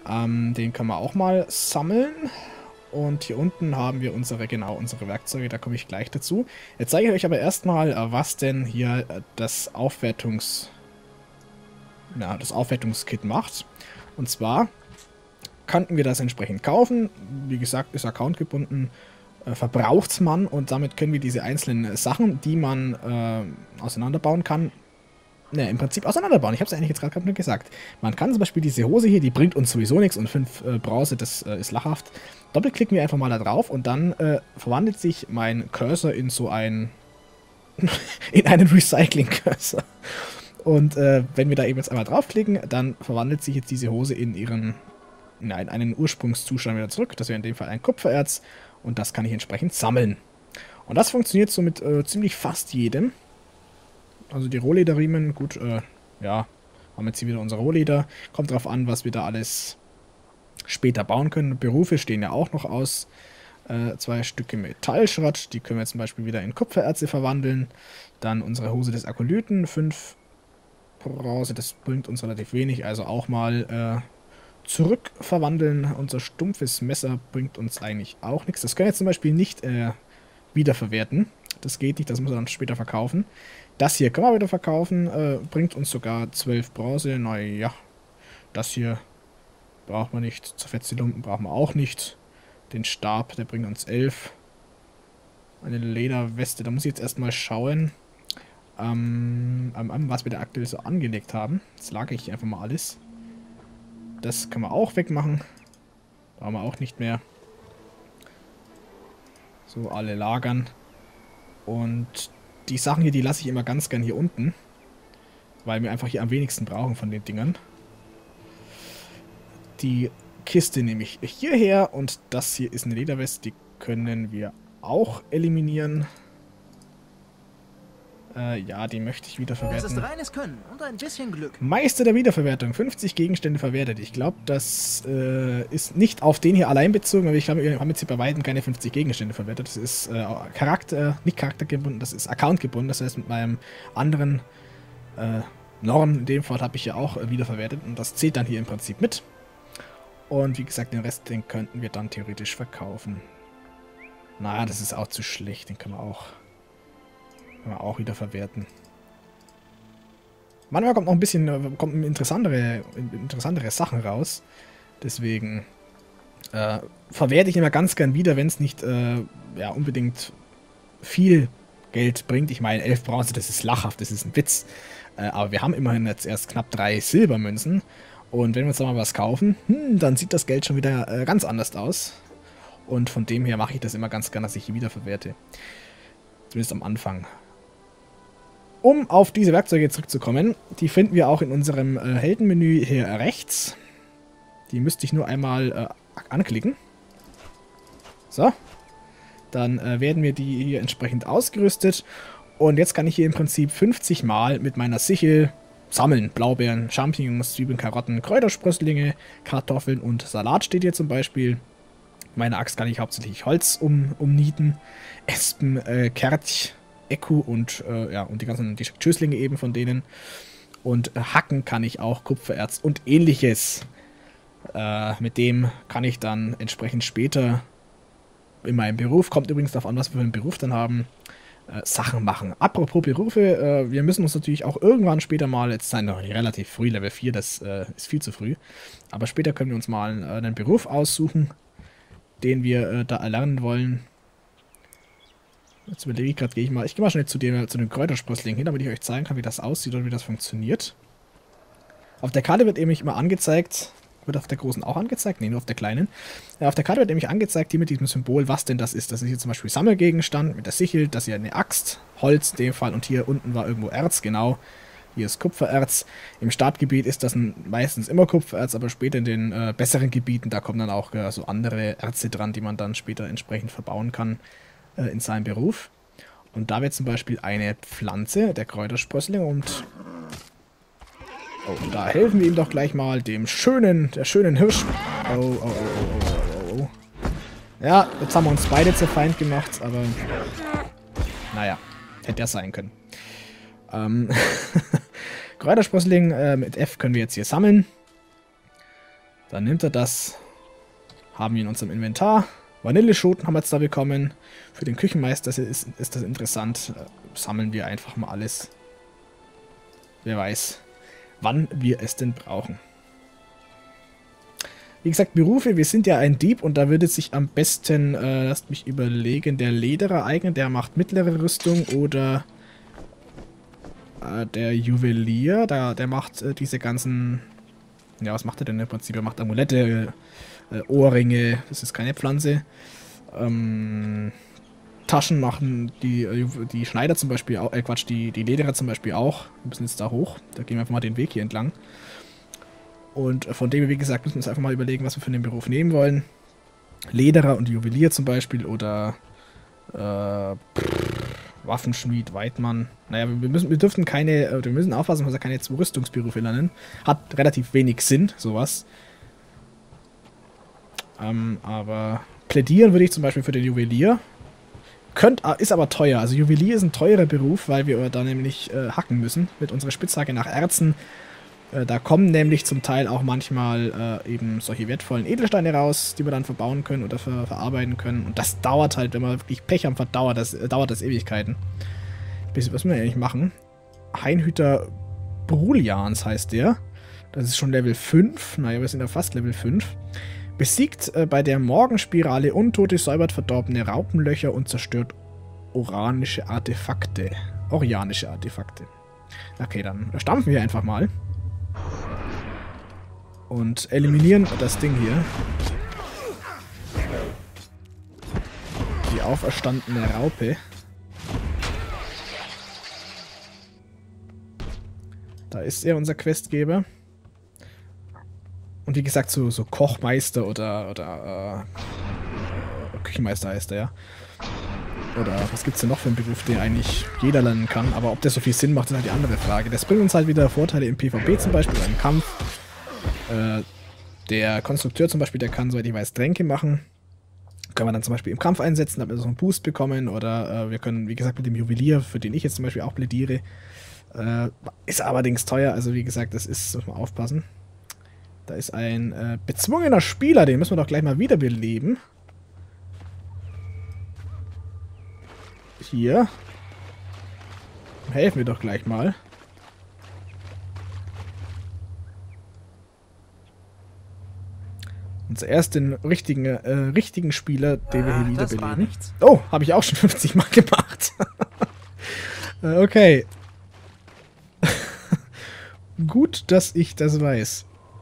Den können wir auch mal sammeln. Und hier unten haben wir unsere Werkzeuge, da komme ich gleich dazu. Jetzt zeige ich euch aber erstmal, was denn hier das Aufwertungskit macht. Und zwar könnten wir das entsprechend kaufen. Wie gesagt, ist accountgebunden, Verbrauchsmann, und damit können wir diese einzelnen Sachen, die man auseinanderbauen kann, im Prinzip auseinanderbauen. Ich habe es eigentlich jetzt gerade nur gesagt. Man kann zum Beispiel diese Hose hier, die bringt uns sowieso nichts, und 5 Bronze, das ist lachhaft. Doppelklicken wir einfach mal da drauf und dann verwandelt sich mein Cursor in so einen einen Recycling-Cursor. Und wenn wir da eben jetzt einmal draufklicken, dann verwandelt sich jetzt diese Hose in einen Ursprungszustand wieder zurück. Das wäre in dem Fall ein Kupfererz, und das kann ich entsprechend sammeln. Und das funktioniert so mit ziemlich fast jedem. Also die Rohlederriemen, gut, ja, haben jetzt hier wieder unser Rohleder. Kommt drauf an, was wir da alles später bauen können. Berufe stehen ja auch noch aus. 2 Stücke Metallschrott, die können wir zum Beispiel wieder in Kupfererze verwandeln. Dann unsere Hose des Akolyten, 5 Bronze, das bringt uns relativ wenig, also auch mal zurückverwandeln. Unser stumpfes Messer bringt uns eigentlich auch nichts. Das können wir jetzt zum Beispiel nicht wiederverwerten. Das geht nicht, das muss er dann später verkaufen. Das hier können wir wieder verkaufen, bringt uns sogar 12 Bronze. Naja, das hier braucht man nicht. Zerfetzte Lumpen brauchen wir auch nicht. Den Stab, der bringt uns 11. Eine Lederweste, da muss ich jetzt erstmal schauen, was wir da aktuell so angelegt haben. Jetzt lagere ich hier einfach mal alles. Das kann man auch wegmachen. Brauchen wir auch nicht mehr. So, alle lagern. Und die Sachen hier, die lasse ich immer ganz gern hier unten. Weil wir einfach hier am wenigsten brauchen von den Dingern. Die Kiste nehme ich hierher. Und das hier ist eine Lederweste. Die können wir auch eliminieren. Ja, die möchte ich wiederverwerten. Das ist reines Können und ein bisschen Glück. Meister der Wiederverwertung. 50 Gegenstände verwertet. Ich glaube, das ist nicht auf den hier allein bezogen, aber ich glaube, wir haben jetzt hier bei weitem keine 50 Gegenstände verwertet. Das ist nicht charaktergebunden, das ist accountgebunden. Das heißt, mit meinem anderen Norm in dem Fall habe ich ja auch wiederverwertet, und das zählt dann hier im Prinzip mit. Und wie gesagt, den Rest, den könnten wir dann theoretisch verkaufen. Naja, das ist auch zu schlecht. Den können wir auch wieder verwerten. Manchmal kommt noch ein bisschen interessantere Sachen raus. Deswegen verwerte ich immer ganz gern wieder, wenn es nicht ja, unbedingt viel Geld bringt. Ich meine, 11 Bronze, das ist lachhaft, das ist ein Witz. Aber wir haben immerhin jetzt erst knapp 3 Silbermünzen. Und wenn wir uns da mal was kaufen, dann sieht das Geld schon wieder ganz anders aus. Und von dem her mache ich das immer ganz gern, dass ich hier wieder verwerte. Zumindest am Anfang. Um auf diese Werkzeuge zurückzukommen, die finden wir auch in unserem Heldenmenü hier rechts. Die müsste ich nur einmal anklicken. So. Dann werden wir die hier entsprechend ausgerüstet. Und jetzt kann ich hier im Prinzip 50 Mal mit meiner Sichel sammeln. Blaubeeren, Champignons, Zwiebeln, Karotten, Kräutersprösslinge, Kartoffeln und Salat steht hier zum Beispiel. Meine Axt kann ich hauptsächlich Holz umnieten. Espen, Kertch, Eku und die Schößlinge eben von denen. Und hacken kann ich auch Kupfererz und ähnliches. Mit dem kann ich dann entsprechend später in meinem Beruf, kommt übrigens darauf an, was wir für einen Beruf dann haben, Sachen machen. Apropos Berufe, wir müssen uns natürlich auch irgendwann später mal, jetzt sind noch relativ früh, Level 4, das ist viel zu früh, aber später können wir uns mal einen Beruf aussuchen, den wir da erlernen wollen. Jetzt überlege ich gerade, ich gehe mal schnell zu dem Kräutersprössling hin, damit ich euch zeigen kann, wie das aussieht und wie das funktioniert. Auf der Karte wird nämlich immer angezeigt, wird auf der großen auch angezeigt? Ne, nur auf der kleinen. Auf der Karte wird nämlich angezeigt, hier mit diesem Symbol, was denn das ist. Das ist hier zum Beispiel Sammelgegenstand mit der Sichel, das hier eine Axt, Holz in dem Fall, und hier unten war irgendwo Erz, genau. Hier ist Kupfererz. Im Startgebiet ist das meistens immer Kupfererz, aber später in den besseren Gebieten, da kommen dann auch so andere Erze dran, die man dann später entsprechend verbauen kann in seinem Beruf. Und da wird zum Beispiel eine Pflanze, der Kräutersprössling, und da helfen wir ihm doch gleich mal, der schönen Hirsch. Oh. Ja, jetzt haben wir uns beide zur Feind gemacht, aber naja, hätte er sein können. Kräutersprössling mit F können wir jetzt hier sammeln. Dann nimmt er das. Haben wir in unserem Inventar. Vanilleschoten haben wir jetzt da bekommen. Für den Küchenmeister ist das interessant. Sammeln wir einfach mal alles. Wer weiß, wann wir es denn brauchen. Wie gesagt, Berufe, wir sind ja ein Dieb und da würde sich am besten, lasst mich überlegen, der Lederer eignen, der macht mittlere Rüstung oder der Juwelier, der macht diese ganzen, ja, was macht er denn im Prinzip? Er macht Amulette, Ohrringe, das ist keine Pflanze, Taschen machen die Schneider zum Beispiel auch, die Lederer zum Beispiel auch. Wir müssen jetzt da hoch, da gehen wir einfach mal den Weg hier entlang. Und von dem, wie gesagt, müssen wir uns einfach mal überlegen, was wir für den Beruf nehmen wollen. Lederer und Juwelier zum Beispiel oder Waffenschmied, Weidmann. Naja, wir müssen aufpassen, dass wir keine Rüstungsberufe lernen. Hat relativ wenig Sinn, sowas. Aber plädieren würde ich zum Beispiel für den Juwelier. Ist aber teuer. Also Juwelier ist ein teurer Beruf, weil wir da nämlich hacken müssen mit unserer Spitzhacke nach Erzen. Da kommen nämlich zum Teil auch manchmal eben solche wertvollen Edelsteine raus, die wir dann verbauen können oder verarbeiten können. Und das dauert halt, wenn wir wirklich Pech haben, dauert das Ewigkeiten. Was müssen wir eigentlich machen? Hainhüter Brulians heißt der. Das ist schon Level 5. Naja, wir sind ja fast Level 5. Besiegt bei der Morgenspirale Untote, säubert verdorbene Raupenlöcher und zerstört orianische Artefakte. Okay, dann stampfen wir einfach mal. Und eliminieren das Ding hier. Die auferstandene Raupe. Da ist er, unser Questgeber. Und wie gesagt, so Kochmeister oder Küchenmeister heißt er ja. Oder was gibt's denn noch für einen Beruf, den eigentlich jeder lernen kann. Aber ob der so viel Sinn macht, ist halt die andere Frage. Das bringt uns halt wieder Vorteile im PvP zum Beispiel, oder im Kampf. Der Konstrukteur zum Beispiel, der kann, soweit ich weiß, Tränke machen. Können wir dann zum Beispiel im Kampf einsetzen, damit wir so einen Boost bekommen. Oder wir können, wie gesagt, mit dem Juwelier, für den ich jetzt zum Beispiel auch plädiere, ist allerdings teuer. Also wie gesagt, muss man aufpassen. Da ist ein bezwungener Spieler, den müssen wir doch gleich mal wiederbeleben. Hier. Helfen wir doch gleich mal. Und zuerst den richtigen Spieler, den wir hier wiederbeleben. Oh, habe ich auch schon 50 Mal gemacht. Okay. Gut, dass ich das weiß.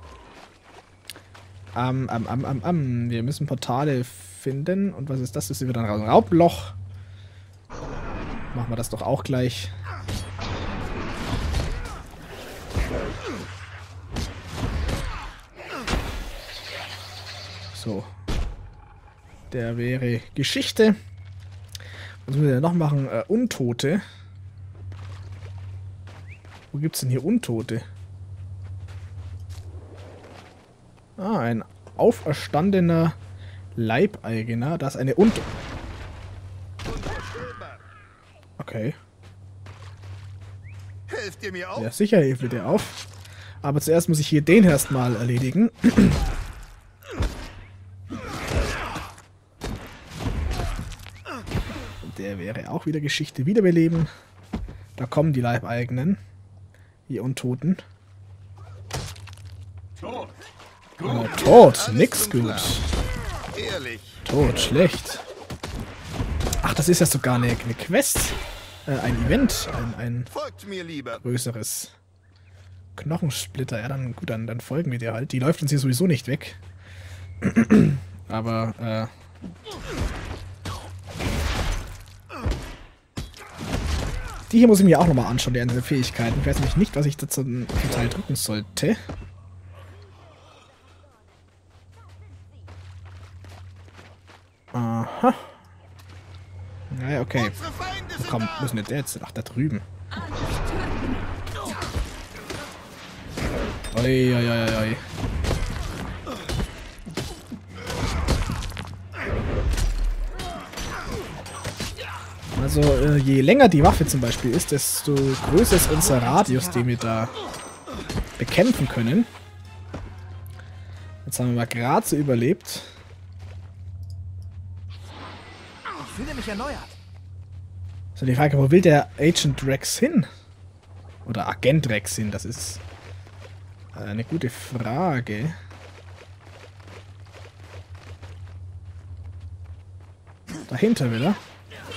Wir müssen Portale finden. Und was ist das? Das sind wir dann raus. Raubloch. Machen wir das doch auch gleich. So. Der wäre Geschichte. Was müssen wir denn noch machen? Untote. Wo gibt's denn hier Untote? Ah, ein auferstandener Leibeigener. Da ist eine Okay. Helft ihr mir auf? Ja, sicher hilft mir der auf. Aber zuerst muss ich hier den erstmal erledigen. Der wäre auch wieder Geschichte. Wiederbeleben. Da kommen die Leibeigenen. Die Untoten. Tot. Nix gut. Ehrlich. Tot. Schlecht. Ach, das ist ja sogar eine Quest. Ein Event. Ein Folgt mir lieber. größeres. Knochensplitter. Ja, dann gut, dann folgen wir dir halt. Die läuft uns hier sowieso nicht weg. Aber, die hier muss ich mir auch nochmal anschauen, die einzelnen Fähigkeiten. Ich weiß nämlich nicht, was ich dazu zum Teil drücken sollte. Aha. Naja, okay. Komm, müssen wir jetzt. Ach, da drüben. Oi, oi, oi, oi. Also, je länger die Waffe zum Beispiel ist, desto größer ist unser Radius, den wir da bekämpfen können. Jetzt haben wir mal gerade so überlebt. Ich fühle mich erneuert. So, die Frage, wo will der Agent Rex hin? Oder Agent Rex hin, das ist eine gute Frage. Dahinter will er.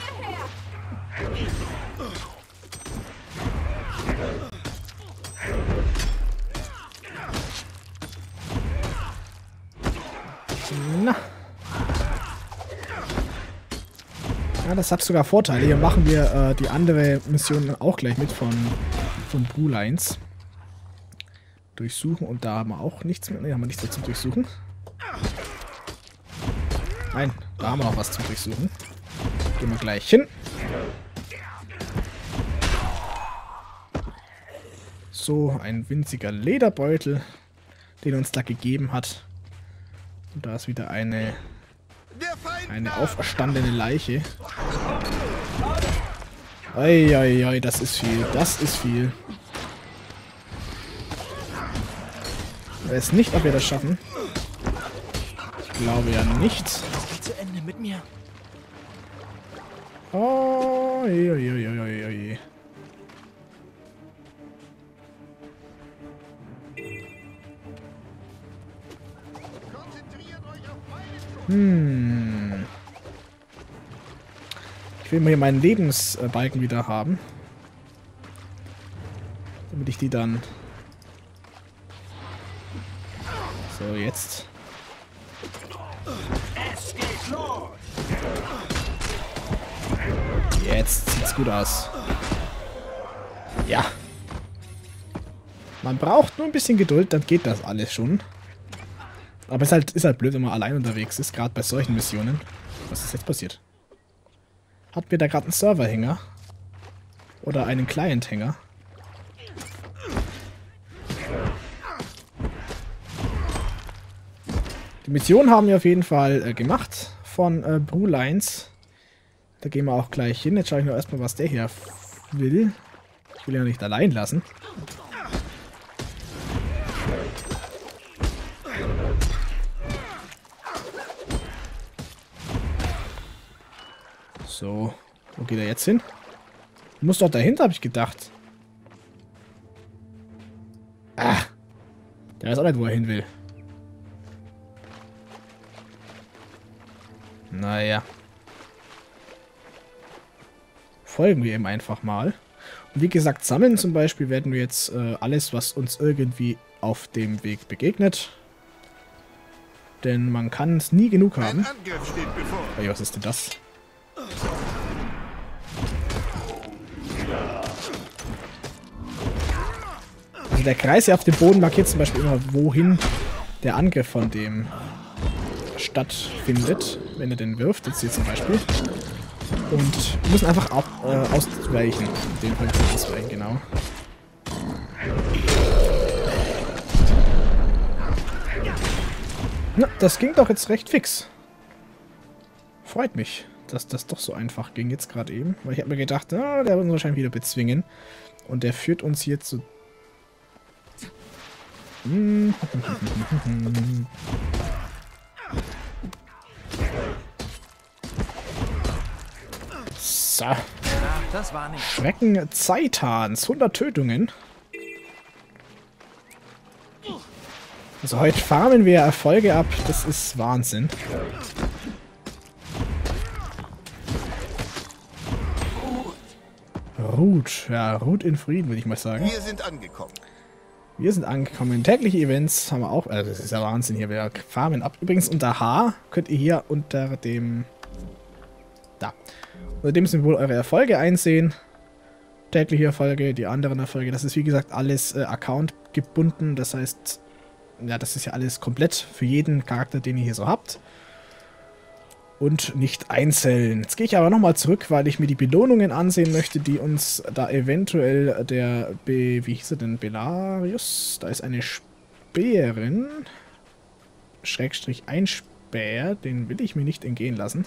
Na. Ja, das hat sogar Vorteile. Hier machen wir die andere Mission auch gleich mit von Brulines. Durchsuchen und da haben wir auch nichts mehr. Ne, haben wir nichts dazu durchsuchen. Nein, da haben wir noch was zum Durchsuchen. Gehen wir gleich hin. So, ein winziger Lederbeutel, den er uns da gegeben hat. Und da ist wieder eine auferstandene Leiche. Eieiei, das ist viel. Das ist viel. Ich weiß nicht, ob wir das schaffen. Ich glaube ja nicht. Es geht zu Ende mit mir. Oh, oi. Ich will mal hier meinen Lebensbalken wieder haben. Damit ich die dann... So, jetzt. Jetzt sieht's gut aus. Ja. Man braucht nur ein bisschen Geduld, dann geht das alles schon. Aber es ist halt blöd, wenn man allein unterwegs ist, gerade bei solchen Missionen. Was ist jetzt passiert? Hatten wir da gerade einen Serverhänger? Oder einen Clienthänger? Die Mission haben wir auf jeden Fall gemacht von Brulines. Da gehen wir auch gleich hin. Jetzt schaue ich nur erstmal, was der hier will. Ich will ihn ja nicht allein lassen. So, wo geht er jetzt hin? Muss doch dahinter, habe ich gedacht. Ah, der weiß auch nicht, wo er hin will. Naja. Folgen wir ihm einfach mal. Und wie gesagt, sammeln zum Beispiel werden wir jetzt alles, was uns irgendwie auf dem Weg begegnet. Denn man kann es nie genug haben. Ein Angriff steht bevor. Hey, was ist denn das? Also der Kreis hier auf dem Boden markiert zum Beispiel immer, wohin der Angriff von dem stattfindet, wenn er den wirft. Jetzt hier zum Beispiel. Und wir müssen einfach ausweichen. In dem Fall ausweichen, genau. Na, das ging doch jetzt recht fix. Freut mich, dass das doch so einfach ging jetzt gerade eben. Weil ich habe mir gedacht, der wird uns wahrscheinlich wieder bezwingen. Und der führt uns hier zu... So. Ach, das war nicht. Schrecken Zeitans. 100 Tötungen. Also heute farmen wir Erfolge ab. Das ist Wahnsinn. Ruht. Ja, Ruht in Frieden, würde ich mal sagen. Wir sind angekommen. Wir sind angekommen. Tägliche Events haben wir auch. Also das ist ja Wahnsinn hier. Wir farmen ab. Übrigens unter H könnt ihr hier unter dem... Da. Unter dem Symbol eure Erfolge einsehen. Tägliche Erfolge, die anderen Erfolge. Das ist wie gesagt alles Account gebunden. Das heißt, ja, das ist ja alles komplett für jeden Charakter, den ihr hier so habt. Und nicht einzeln. Jetzt gehe ich aber nochmal zurück, weil ich mir die Belohnungen ansehen möchte, die uns da eventuell der wie hieß er denn? Belarius? Da ist eine Späherin. Schrägstrich ein Späher. Den will ich mir nicht entgehen lassen.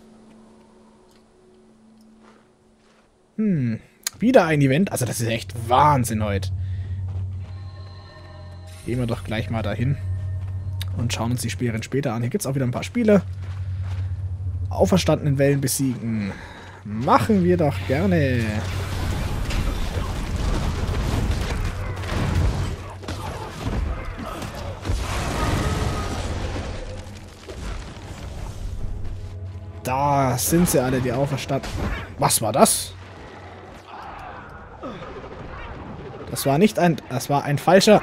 Wieder ein Event. Also das ist echt Wahnsinn heute. Gehen wir doch gleich mal dahin. Und schauen uns die Speeren später an. Hier gibt es auch wieder ein paar Spiele. Auferstandenen Wellen besiegen. Machen wir doch gerne. Da sind sie alle, die Auferstandenen. Was war das? Das war nicht ein... Das war ein falscher...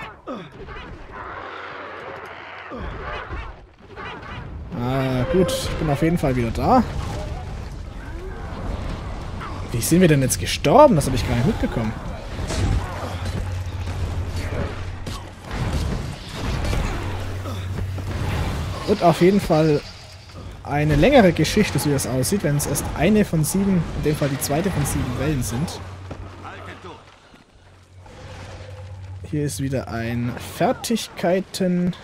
Gut, ich bin auf jeden Fall wieder da. Wie sind wir denn jetzt gestorben? Das habe ich gar nicht mitbekommen. Und auf jeden Fall eine längere Geschichte, so wie das aussieht, wenn es erst eine von 7, in dem Fall die zweite von 7 Wellen sind. Hier ist wieder ein Fertigkeiten-Punkt.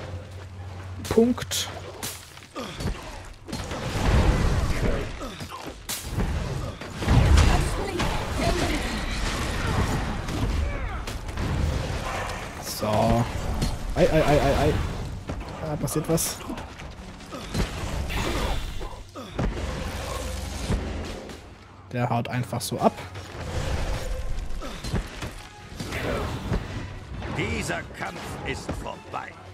So. Ei. Da passiert was. Der haut einfach so ab. Dieser Kampf ist vorbei.